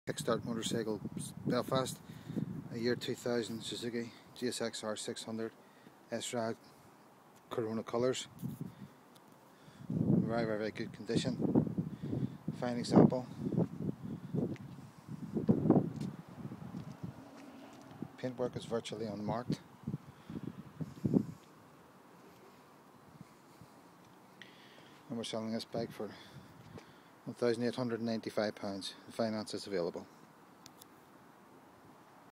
Kickstart motorcycle, Belfast, a year 2000 Suzuki gsxr600 S-Rag Corona colours. Very good condition. Fine example. Paintwork is virtually unmarked. And we're selling this bike for £1,895. Finance is available.